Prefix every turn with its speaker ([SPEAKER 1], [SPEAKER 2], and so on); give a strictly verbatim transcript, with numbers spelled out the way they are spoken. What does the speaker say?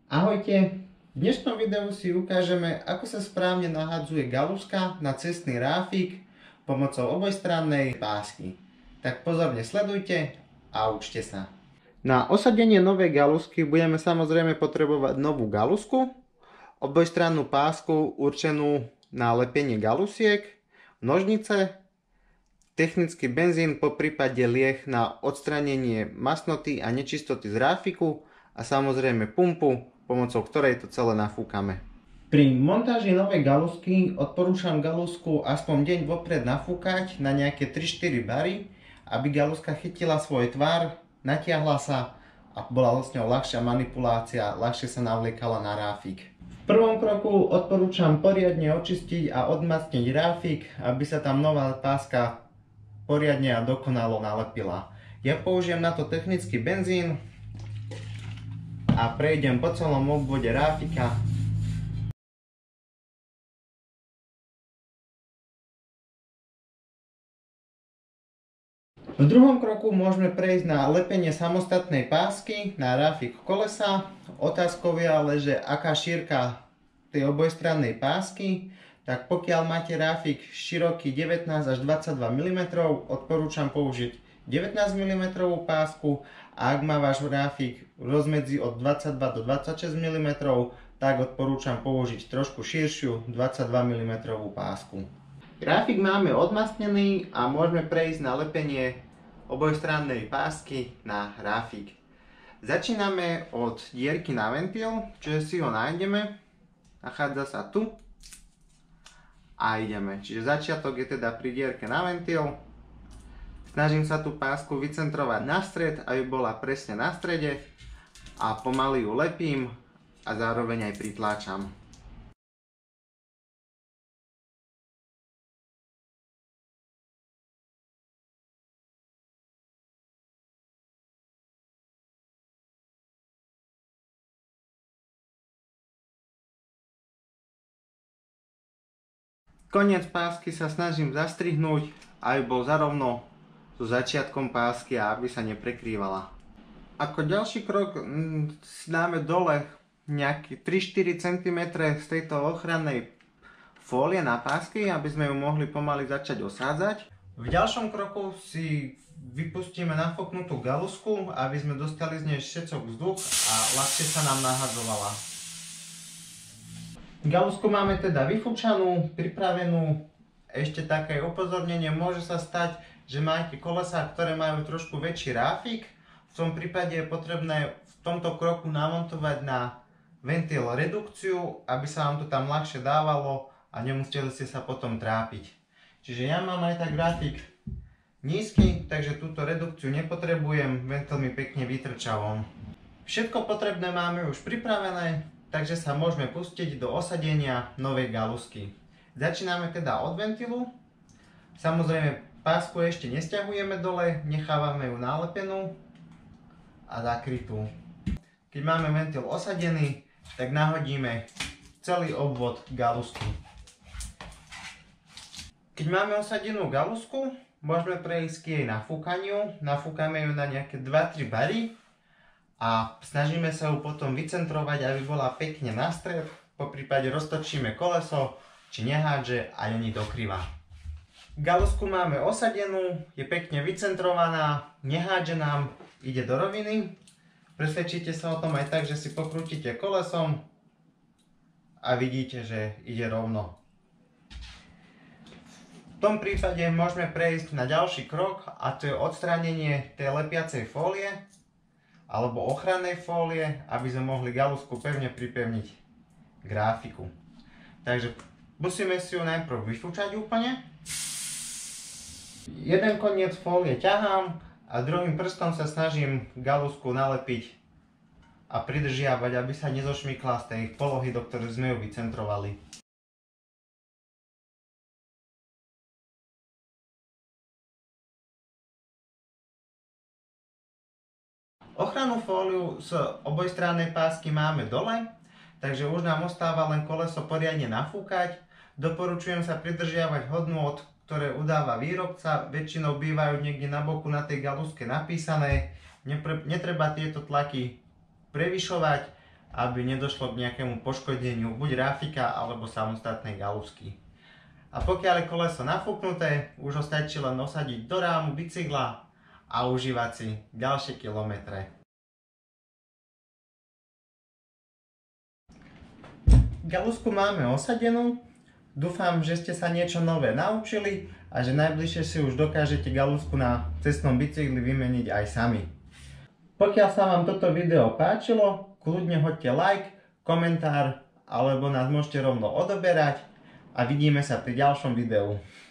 [SPEAKER 1] Ahojte, v dnešnom videu si ukážeme, ako sa správne nahadzuje galuska na cestný ráfik pomocou obojstrannej pásky. Tak pozorne sledujte a učte sa. Na osadenie novej galusky budeme samozrejme potrebovať novú galusku, obojstrannú pásku určenú na lepenie galusiek, nožnice, technický benzín, poprípade lieh na odstránenie masnoty a nečistoty z ráfiku a samozrejme pumpu, pomocou ktorej to celé nafúkame. Pri montáži novej galusky odporúčam galusku aspoň deň vopred nafúkať na nejaké tri štyri bary, aby galuska chytila svoj tvar, natiahla sa a bola s ňou ľahšia manipulácia, ľahšie sa navliekala na ráfik. V prvom kroku odporúčam poriadne očistiť a odmastniť ráfik, aby sa tam nová páska poriadne a dokonalo nalepila. Ja použijem na to technický benzín a prejdem po celom obvode ráfika. V druhom kroku môžeme prejsť na lepenie samostatnej pásky na ráfik kolesa. Otázkou je ale, že aká šírka tej obojstrannej pásky. Tak pokiaľ máte ráfik široký devätnásť až dvadsaťdva milimetrov, odporúčam použiť devätnásť milimetrov pásku, a ak má váš ráfik rozmedzi od dvadsaťdva do dvadsaťšesť milimetrov, tak odporúčam použiť trošku širšiu dvadsaťdva milimetrov pásku. Ráfik máme odmastnený a môžeme prejsť na lepenie obojstrannej pásky na ráfik. Začíname od dierky na ventil, čiže si ho nájdeme, nachádza sa tu a ideme. Čiže začiatok je teda pri dierke na ventil. Snažím sa tú pásku vycentrovať na stred, aby bola presne na strede a pomaly ju lepím a zároveň aj pritláčam. Koniec pásky sa snažím zastrihnúť, aby bol zarovno so začiatkom pásky a aby sa neprekrývala. Ako ďalší krok mm, si dáme dole nejaké tri štyri centimetre z tejto ochrannej fólie na pásky, aby sme ju mohli pomaly začať osádzať. V ďalšom kroku si vypustíme nafúknutú galusku, aby sme dostali z nej všetok vzduch a ľahšie sa nám nahadzovala. Galusku máme teda vyfúčanú, pripravenú. Ešte také upozornenie, môže sa stať, že máte kolesá, ktoré majú trošku väčší ráfik. V tom prípade je potrebné v tomto kroku namontovať na ventil redukciu, aby sa vám to tam ľahšie dávalo a nemuseli ste sa potom trápiť. Čiže ja mám aj tak ráfik nízky, takže túto redukciu nepotrebujem, ventil mi pekne vytrča von. Všetko potrebné máme už pripravené, takže sa môžeme pustiť do osadenia novej galusky. Začíname teda od ventilu. Samozrejme pásku ešte nesťahujeme dole, nechávame ju nalepenú a zakrytú. Keď máme ventil osadený, tak nahodíme celý obvod galusky. Keď máme osadenú galusku, môžeme prejsť k jej nafúkaniu. Nafúkame ju na nejaké dva tri bary a snažíme sa ju potom vycentrovať, aby bola pekne na stred. Poprípade roztočíme koleso, či nehádže a ani dokryva. Galusku máme osadenú, je pekne vycentrovaná, nehádže nám, ide do roviny. Presvedčíte sa o tom aj tak, že si pokrútite kolesom a vidíte, že ide rovno. V tom prípade môžeme prejsť na ďalší krok a to je odstránenie tej lepiacej fólie alebo ochrannej fólie, aby sme mohli galusku pevne pripevniť k ráfiku. Takže musíme si ju najprv vyfúčať úplne. Jeden koniec fólie ťahám a druhým prstom sa snažím galusku nalepiť a pridržiavať, aby sa nezošmykla z tej polohy, do ktorej sme ju vycentrovali. Ochrannú fóliu z obojstrannej pásky máme dole, takže už nám ostáva len koleso poriadne nafúkať. Doporučujem sa pridržiavať hodnôt, ktoré udáva výrobca, väčšinou bývajú niekde na boku na tej galuske napísané. Netreba tieto tlaky prevyšovať aby nedošlo k nejakému poškodeniu buď ráfika alebo samostatnej galusky. A pokiaľ je koleso nafúknuté, už ho stačí len osadiť do rámu bicykla a užívať si ďalšie kilometre. Galusku máme osadenú, dúfam, že ste sa niečo nové naučili a že najbližšie si už dokážete galusku na cestnom bicykli vymeniť aj sami. Pokiaľ sa vám toto video páčilo, kľudne hoďte like, komentár alebo nás môžete rovno odoberať a vidíme sa pri ďalšom videu.